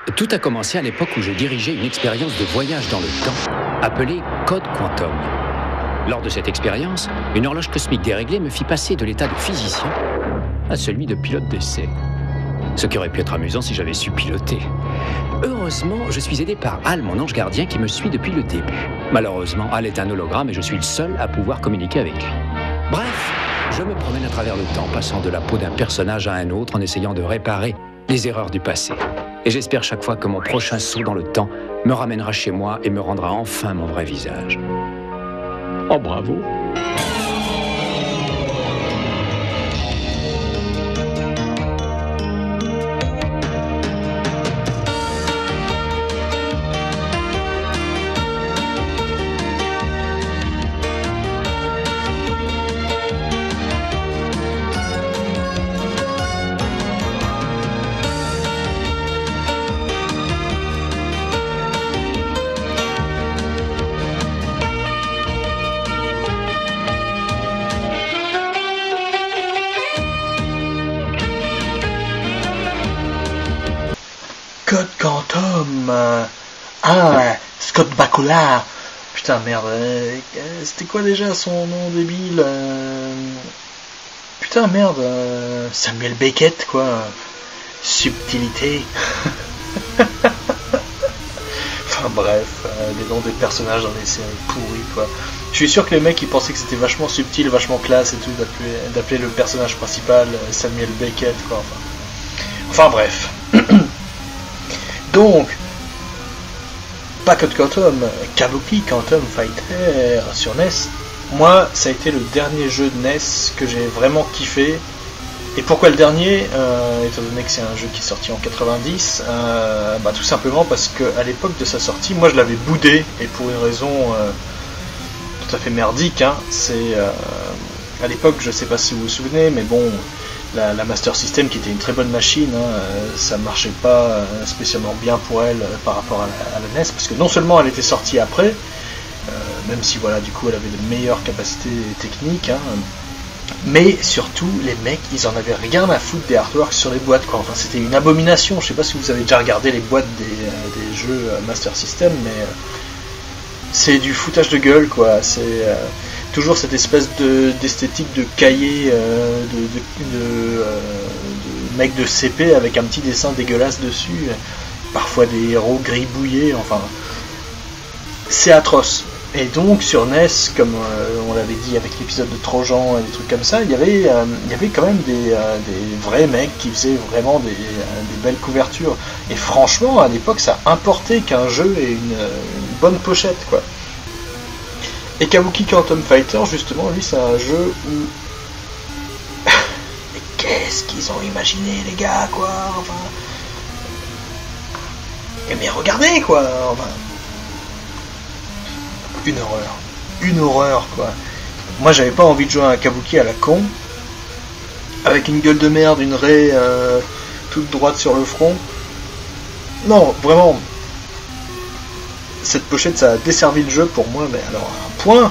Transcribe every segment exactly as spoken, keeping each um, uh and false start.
Tout a commencé à l'époque où je dirigeais une expérience de voyage dans le temps, appelée Code Quantum. Lors de cette expérience, une horloge cosmique déréglée me fit passer de l'état de physicien à celui de pilote d'essai. Ce qui aurait pu être amusant si j'avais su piloter. Heureusement, je suis aidé par Hal, mon ange gardien, qui me suit depuis le début. Malheureusement, Hal est un hologramme et je suis le seul à pouvoir communiquer avec lui. Bref, je me promène à travers le temps, passant de la peau d'un personnage à un autre en essayant de réparer les erreurs du passé. Et j'espère chaque fois que mon prochain saut dans le temps me ramènera chez moi et me rendra enfin mon vrai visage. Oh bravo! Code Quantum. Euh, ah, Scott Bakula. Putain, merde. Euh, C'était quoi déjà son nom débile euh, Putain, merde. Euh, Samuel Beckett, quoi. Subtilité. Enfin bref, euh, les noms des personnages dans les séries pourries, quoi. Je suis sûr que les mecs ils pensaient que c'était vachement subtil, vachement classe et tout d'appeler, d'appeler le personnage principal euh, Samuel Beckett, quoi. Enfin, enfin bref. Donc, pas Code Quantum, Kabuki Quantum Fighter sur N E S. Moi, ça a été le dernier jeu de N E S que j'ai vraiment kiffé. Et pourquoi le dernier euh, étant donné que c'est un jeu qui est sorti en quatre-vingt-dix, euh, bah, tout simplement parce qu'à l'époque de sa sortie, moi je l'avais boudé, et pour une raison euh, tout à fait merdique. Hein, c'est euh, à l'époque, je sais pas si vous vous souvenez, mais bon, la, la Master System qui était une très bonne machine, hein, euh, ça marchait pas spécialement bien pour elle euh, par rapport à la, à la N E S, parce que non seulement elle était sortie après, euh, même si voilà, du coup elle avait de meilleures capacités techniques, hein, mais surtout les mecs ils en avaient rien à foutre des artworks sur les boîtes, quoi. Enfin c'était une abomination. Je sais pas si vous avez déjà regardé les boîtes des, euh, des jeux euh, Master System, mais euh, c'est du foutage de gueule, quoi. C'est euh, toujours cette espèce de, d'esthétique de cahier euh, de, de, de, euh, de mec de C P avec un petit dessin dégueulasse dessus, parfois des héros gribouillés, enfin c'est atroce. Et donc sur N E S, comme euh, on l'avait dit avec l'épisode de Trojan et des trucs comme ça, il y avait, euh, il y avait quand même des, euh, des vrais mecs qui faisaient vraiment des, euh, des belles couvertures. Et franchement, à l'époque, ça importait qu'un jeu ait une, une bonne pochette, quoi. Et Kabuki Quantum Fighter, justement, lui, c'est un jeu où... Mais qu'est-ce qu'ils ont imaginé, les gars, quoi, enfin... Et mais regardez, quoi, enfin... Une horreur. Une horreur, quoi. Moi, j'avais pas envie de jouer à un Kabuki à la con, avec une gueule de merde, une raie euh, toute droite sur le front. Non, vraiment. Cette pochette, ça a desservi le jeu pour moi, mais alors, un point.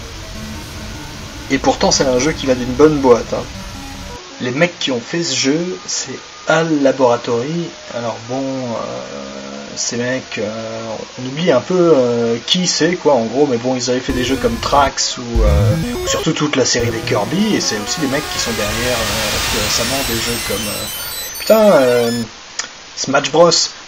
Et pourtant, c'est un jeu qui va d'une bonne boîte. Hein. Les mecs qui ont fait ce jeu, c'est Hal Laboratory. Alors bon... Euh... Ces mecs, euh, on oublie un peu euh, qui c'est, quoi, en gros, mais bon, ils avaient fait des jeux comme Trax ou, euh, ou surtout toute la série des Kirby, et c'est aussi des mecs qui sont derrière euh, plus récemment des jeux comme euh, putain euh, Smash Bros.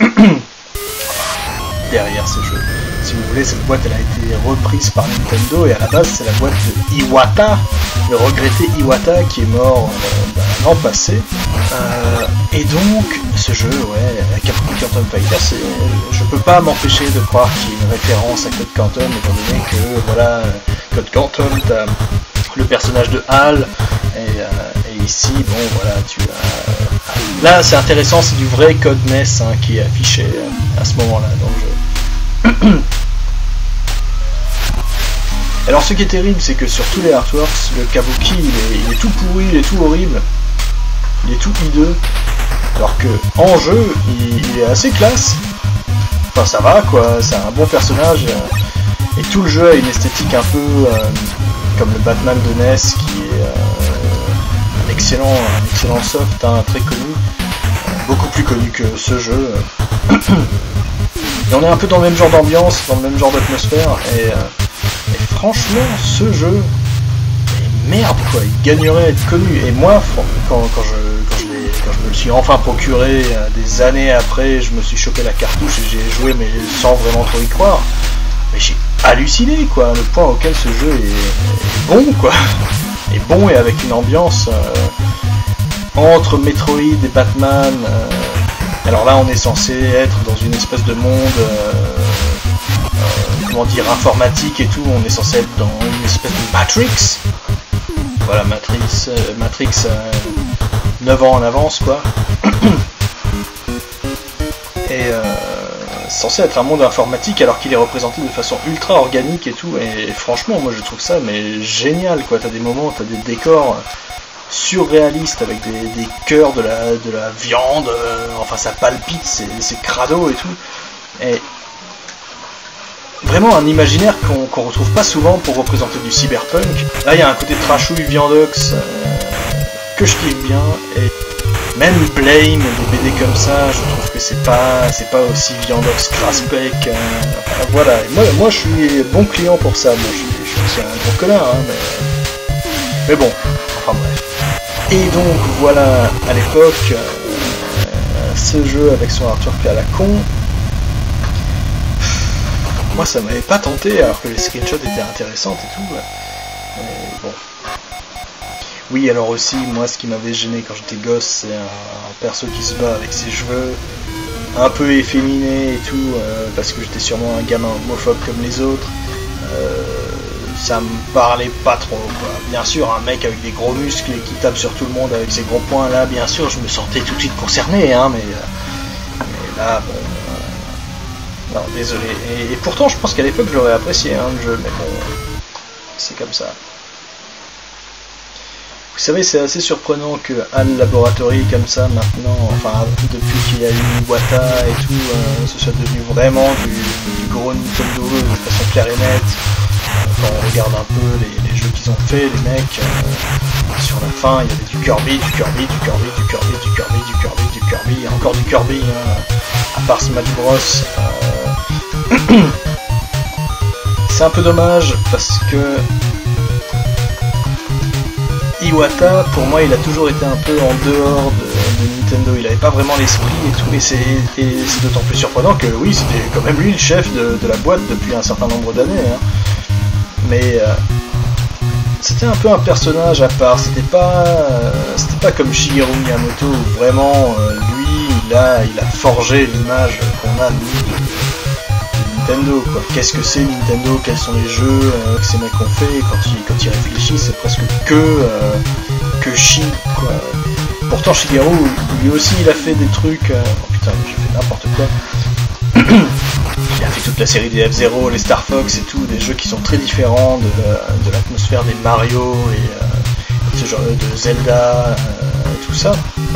Derrière ces jeux. Si vous voulez, cette boîte elle a été reprise par Nintendo, et à la base c'est la boîte de Iwata, le regretté Iwata qui est mort euh, bah, l'an passé. Euh, et donc ce jeu, ouais, Kabuki Quantum Fighter, c'est, je peux pas m'empêcher de croire qu'il y a une référence à Code Quantum, étant donné que voilà, Code Quantum, t'as le personnage de Hal, et, euh, et ici, bon voilà, tu as... Là c'est intéressant, c'est du vrai code N E S hein, qui est affiché euh, à ce moment-là dans le jeu. Alors ce qui est terrible, c'est que sur tous les artworks, le Kabuki il est, il est tout pourri, il est tout horrible, il est tout hideux, alors que en jeu il, il est assez classe. Enfin ça va, quoi, c'est un bon personnage, et tout le jeu a une esthétique un peu euh, comme le Batman de N E S, qui est euh, un excellent, un excellent soft, hein, très connu, beaucoup plus connu que ce jeu. Et on est un peu dans le même genre d'ambiance, dans le même genre d'atmosphère, et, euh, et franchement, ce jeu, mais merde quoi, il gagnerait à être connu. Et moi, quand, quand, je, quand, je, quand je me le suis enfin procuré, euh, des années après, je me suis chopé la cartouche et j'ai joué, mais sans vraiment trop y croire, mais j'ai halluciné quoi, le point auquel ce jeu est, est bon quoi, est bon et avec une ambiance euh, entre Metroid et Batman. Euh, alors là, on est censé être dans une espèce de monde, euh, euh, comment dire, informatique et tout. On est censé être dans une espèce de Matrix. Voilà, Matrix, euh, Matrix, euh, neuf ans en avance quoi. Et euh, censé être un monde informatique alors qu'il est représenté de façon ultra organique et tout. Et, et franchement, moi je trouve ça mais génial quoi. T'as des moments, t'as des décors surréaliste avec des, des cœurs de la, de la viande, euh, enfin ça palpite, c'est, c'est crado et tout. Et vraiment un imaginaire qu'on, qu'on retrouve pas souvent pour représenter du cyberpunk. Là il y a un côté trashouille viandox euh, que je kiffe bien, et même Blame, des B D comme ça, je trouve que c'est pas, c'est pas aussi viandox craspec. Euh, enfin, voilà, et moi, moi je suis bon client pour ça. Bon, je, suis, je suis aussi un gros connard, hein, mais, mais bon, enfin bref. Et donc voilà, à l'époque, euh, ce jeu avec son artwork à la con, moi ça m'avait pas tenté alors que les screenshots étaient intéressantes et tout. Mais bon. Oui, alors aussi, moi ce qui m'avait gêné quand j'étais gosse, c'est un, un perso qui se bat avec ses cheveux un peu efféminés et tout, euh, parce que j'étais sûrement un gamin homophobe comme les autres. Euh, ça me parlait pas trop quoi. Bien sûr, un mec avec des gros muscles et qui tape sur tout le monde avec ses gros poings, là bien sûr je me sentais tout de suite concerné, hein, mais, euh, mais là bon, euh, non désolé. Et, et pourtant je pense qu'à l'époque je l'aurais apprécié hein, le jeu, mais bon, c'est comme ça. Vous savez, c'est assez surprenant que HAL Laboratory comme ça maintenant, enfin depuis qu'il y a eu Iwata et tout, euh, ce soit devenu vraiment du, du gros Nintendo de façon claire et nette. Quand on regarde un peu les, les jeux qu'ils ont fait, les mecs, euh, sur la fin il y avait du Kirby, du Kirby, du Kirby, du Kirby, du Kirby, du Kirby, du Kirby, et encore du Kirby, hein, à part Smash Bros. Euh... c'est un peu dommage parce que Iwata, pour moi, il a toujours été un peu en dehors de, de Nintendo. Il n'avait pas vraiment l'esprit et tout, et c'est, et c'est d'autant plus surprenant que oui, c'était quand même lui le chef de, de la boîte depuis un certain nombre d'années. Hein. Mais euh, c'était un peu un personnage à part. C'était pas, euh, c'était pas comme Shigeru Miyamoto où vraiment euh, lui, il a, il a forgé l'image qu'on a nous de, de Nintendo. Quoi. Qu'est-ce que c'est Nintendo? Quels sont les jeux euh, que ces mecs ont fait? Quand ils, quand ils réfléchissent, c'est presque que euh, que Shi. Quoi. Pourtant Shigeru, lui aussi, il a fait des trucs. Euh... Oh putain, j'ai fait n'importe quoi. Il a fait toute la série des F-Zero, les Star Fox et tout, des jeux qui sont très différents de, de l'atmosphère des Mario et euh, ce genre de Zelda, euh, et tout ça.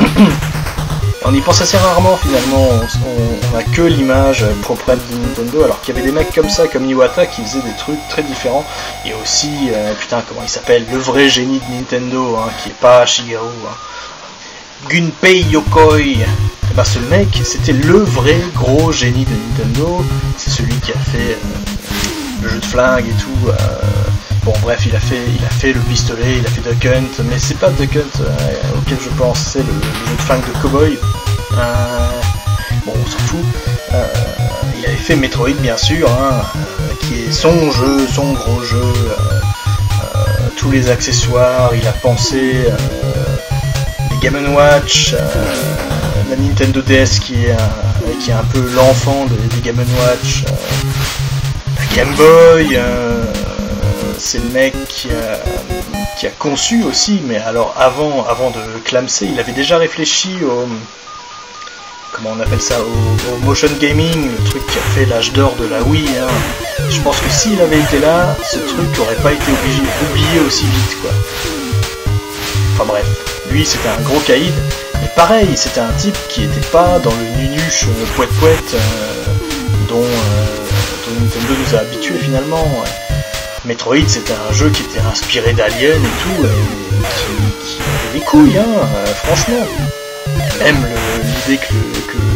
On y pense assez rarement finalement, on n'a que l'image propre de Nintendo, alors qu'il y avait des mecs comme ça, comme Iwata, qui faisaient des trucs très différents, et aussi, euh, putain, comment il s'appelle, le vrai génie de Nintendo, hein, qui est pas Shigeru, hein. Gunpei Yokoi. Et bah ce mec, c'était le vrai gros génie de Nintendo, c'est celui qui a fait euh, le jeu de flingue et tout, euh, bon bref, il a fait il a fait le pistolet, il a fait Duck Hunt, mais c'est pas Duck Hunt euh, auquel je pense, c'est le, le jeu de flingue de Cowboy, euh, bon on s'en fout, euh, il avait fait Metroid bien sûr, hein, euh, qui est son jeu, son gros jeu, euh, euh, tous les accessoires, il a pensé euh, les Game and Watch, euh, la Nintendo D S qui est un, qui est un peu l'enfant des, des Game and Watch, euh, la Game Boy, euh, c'est le mec qui a, qui a conçu aussi, mais alors avant, avant de clamser, il avait déjà réfléchi au, comment on appelle ça, au, au motion gaming, le truc qui a fait l'âge d'or de la Wii, hein. Je pense que s'il avait été là, ce truc n'aurait pas été obligé, oublié aussi vite, quoi. Enfin bref, lui c'était un gros caïd, mais pareil, c'était un type qui était pas dans le nunuche euh, poète poète euh, dont, euh, dont Nintendo nous a habitués finalement. Ouais. Metroid c'était un jeu qui était inspiré d'Alien et tout, et qui, qui avait des couilles, hein, euh, franchement. Même le, l'idée que le, que le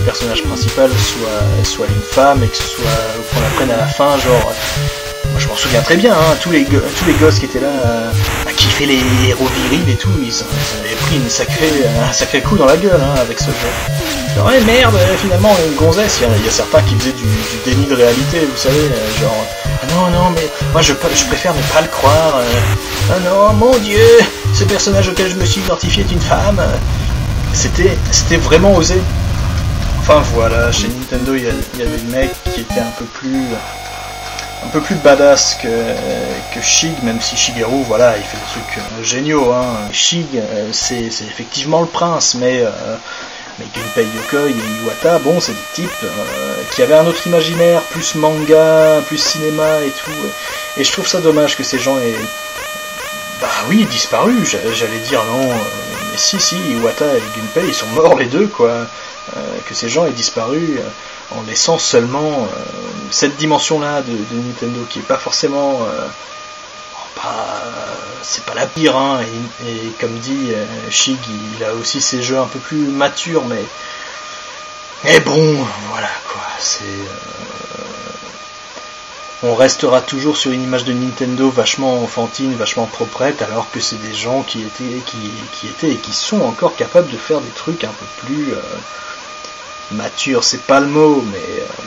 personnage principal soit, soit une femme et que ce soit qu'on la prenne à la fin, genre... Moi je m'en souviens très bien, hein, tous, les go- tous les gosses qui étaient là, euh, à kiffer les héros virils et tout, ils, ils avaient pris une sacrée, un sacré coup dans la gueule hein, avec ce jeu. Genre, ouais, merde, finalement, une gonzesse, il y, y a certains qui faisaient du, du déni de réalité, vous savez, euh, genre, ah non, non, mais moi je, je préfère ne pas le croire, euh, ah non, mon dieu, ce personnage auquel je me suis identifié est une femme, c'était, c'était vraiment osé. Enfin voilà, chez Nintendo, il y, y avait des mecs qui étaient un peu plus... un peu plus badass que, que Shig, même si Shigeru, voilà, il fait des trucs euh, géniaux, hein. Shig, euh, c'est, c'est effectivement le prince, mais, euh, mais Gunpei Yokoi et Iwata, bon, c'est des types euh, qui avaient un autre imaginaire, plus manga, plus cinéma et tout, et je trouve ça dommage que ces gens aient, bah oui, disparu, j'allais dire non, euh, mais si, si, Iwata et Gunpei, ils sont morts les deux, quoi, euh, que ces gens aient disparu, euh, en laissant seulement euh, cette dimension-là de, de Nintendo qui est pas forcément, euh, pas, c'est pas la pire, hein, et, et comme dit euh, Shig, il a aussi ses jeux un peu plus matures, mais, mais bon, voilà quoi, c'est, euh, on restera toujours sur une image de Nintendo vachement enfantine, vachement proprette, alors que c'est des gens qui étaient, qui, qui étaient et qui sont encore capables de faire des trucs un peu plus euh, mature, c'est pas le mot, mais euh,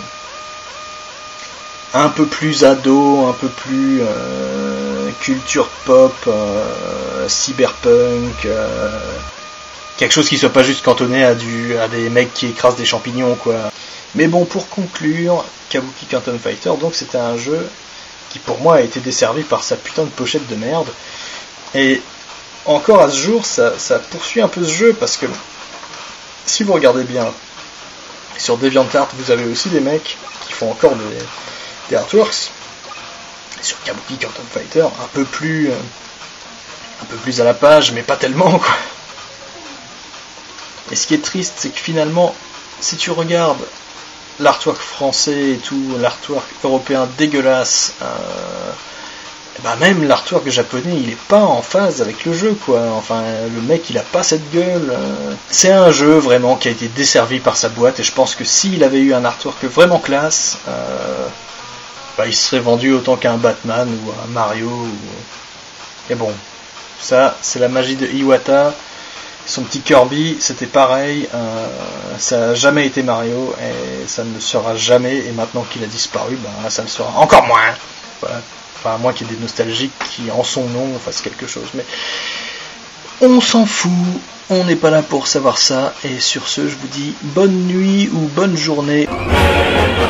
un peu plus ado, un peu plus euh, culture pop, euh, cyberpunk, euh, quelque chose qui soit pas juste cantonné à du à des mecs qui écrasent des champignons, quoi. Mais bon, pour conclure, Kabuki Quantum Fighter, donc c'était un jeu qui pour moi a été desservi par sa putain de pochette de merde, et encore à ce jour ça, ça poursuit un peu ce jeu, parce que si vous regardez bien sur DeviantArt, vous avez aussi des mecs qui font encore des, des artworks sur Kabuki Quantum Fighter, un peu plus euh, un peu plus à la page, mais pas tellement, quoi. Et ce qui est triste, c'est que finalement, si tu regardes l'artwork français et tout, l'artwork européen dégueulasse, euh, bah même l'artwork japonais, il est pas en phase avec le jeu, quoi. Enfin, le mec, il a pas cette gueule. Euh. C'est un jeu vraiment qui a été desservi par sa boîte, et je pense que s'il avait eu un artwork vraiment classe, euh, bah il serait vendu autant qu'un Batman ou un Mario. Ou... Et bon, ça, c'est la magie de Iwata. Son petit Kirby, c'était pareil, euh, ça a jamais été Mario, et ça ne le sera jamais, et maintenant qu'il a disparu, bah, ça le sera encore moins. Voilà. Enfin, à moins qu'il y ait des nostalgiques qui, en son nom, fassent quelque chose. Mais on s'en fout, on n'est pas là pour savoir ça, et sur ce, je vous dis bonne nuit ou bonne journée.